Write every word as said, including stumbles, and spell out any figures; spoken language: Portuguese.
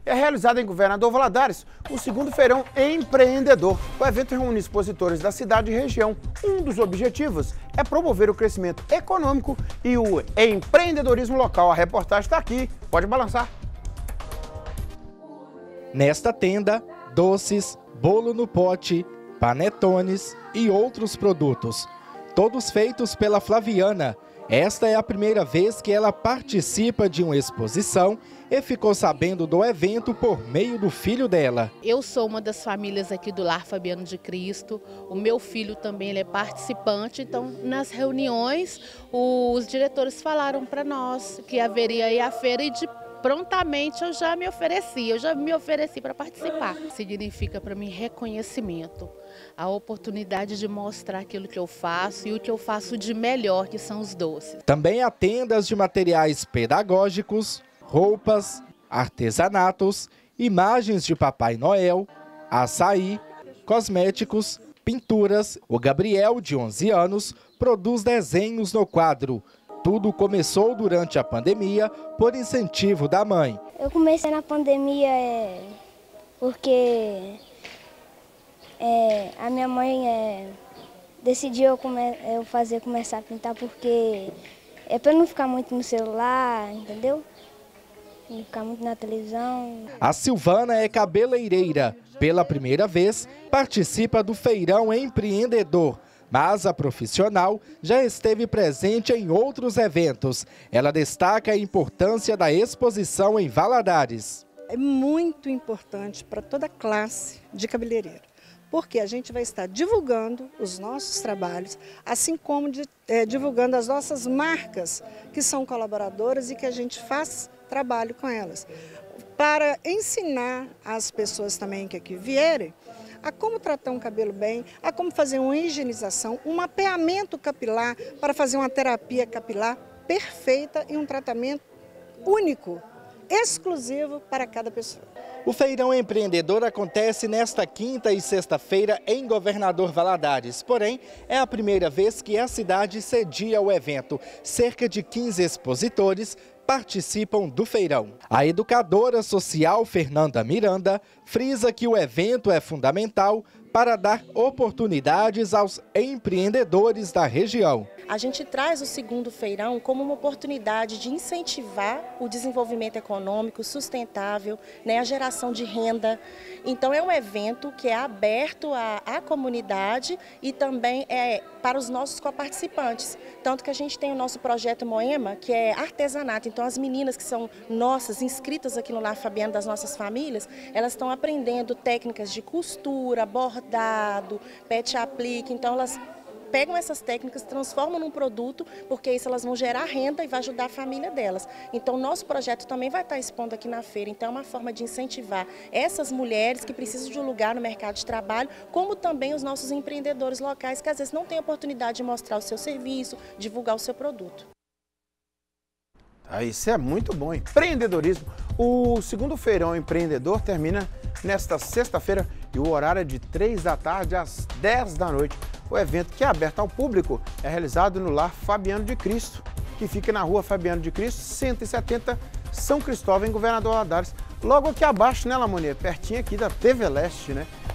é realizado em Governador Valadares o segundo Feirão Empreendedor. O evento reúne expositores da cidade e região. Um dos objetivos é promover o crescimento econômico e o empreendedorismo local. A reportagem está aqui, pode balançar. Nesta tenda, doces, bolo no pote, panetones e outros produtos, todos feitos pela Flaviana. Esta é a primeira vez que ela participa de uma exposição e ficou sabendo do evento por meio do filho dela. Eu sou uma das famílias aqui do Lar Fabiano de Cristo, o meu filho também ele é participante, então nas reuniões os diretores falaram para nós que haveria aí a feira e de prontamente eu já me ofereci, eu já me ofereci para participar. Significa para mim reconhecimento, a oportunidade de mostrar aquilo que eu faço e o que eu faço de melhor, que são os doces. Também há tendas de materiais pedagógicos, roupas, artesanatos, imagens de Papai Noel, açaí, cosméticos, pinturas. O Gabriel, de onze anos, produz desenhos no quadro. Tudo começou durante a pandemia por incentivo da mãe. Eu comecei na pandemia é, porque é, a minha mãe é, decidiu eu, come, eu fazer começar a pintar porque é para não ficar muito no celular, entendeu? Não ficar muito na televisão. A Silvana é cabeleireira. Pela primeira vez, participa do Feirão Empreendedor. Mas a profissional já esteve presente em outros eventos. Ela destaca a importância da exposição em Valadares. É muito importante para toda classe de cabeleireiro, porque a gente vai estar divulgando os nossos trabalhos, assim como de, é, divulgando as nossas marcas, que são colaboradoras e que a gente faz trabalho com elas, para ensinar as pessoas também que aqui vierem a como tratar um cabelo bem, a como fazer uma higienização, um mapeamento capilar para fazer uma terapia capilar perfeita e um tratamento único, exclusivo para cada pessoa. O Feirão Empreendedor acontece nesta quinta e sexta-feira em Governador Valadares. Porém, é a primeira vez que a cidade cedia o evento. Cerca de quinze expositores participam do feirão. A educadora social Fernanda Miranda frisa que o evento é fundamental para dar oportunidades aos empreendedores da região. A gente traz o segundo feirão como uma oportunidade de incentivar o desenvolvimento econômico sustentável, né, a geração de renda. Então é um evento que é aberto à, à comunidade e também é para os nossos coparticipantes. Tanto que a gente tem o nosso projeto Moema, que é artesanato. Então as meninas que são nossas, inscritas aqui no Lar Fabiano das nossas famílias, elas estão aprendendo técnicas de costura, bordado, pet aplique. Então elas pegam essas técnicas, transformam num produto, porque isso elas vão gerar renda e vai ajudar a família delas. Então, nosso projeto também vai estar expondo aqui na feira. Então, é uma forma de incentivar essas mulheres que precisam de um lugar no mercado de trabalho, como também os nossos empreendedores locais, que às vezes não têm oportunidade de mostrar o seu serviço, divulgar o seu produto. Ah, isso é muito bom, empreendedorismo. O segundo Feirão Empreendedor termina nesta sexta-feira e o horário é de três da tarde às dez da noite. O evento, que é aberto ao público, é realizado no Lar Fabiano de Cristo, que fica na rua Fabiano de Cristo, cento e setenta, São Cristóvão, em Governador Valadares. Logo aqui abaixo, né, Lamonier? Pertinho aqui da T V Leste, né?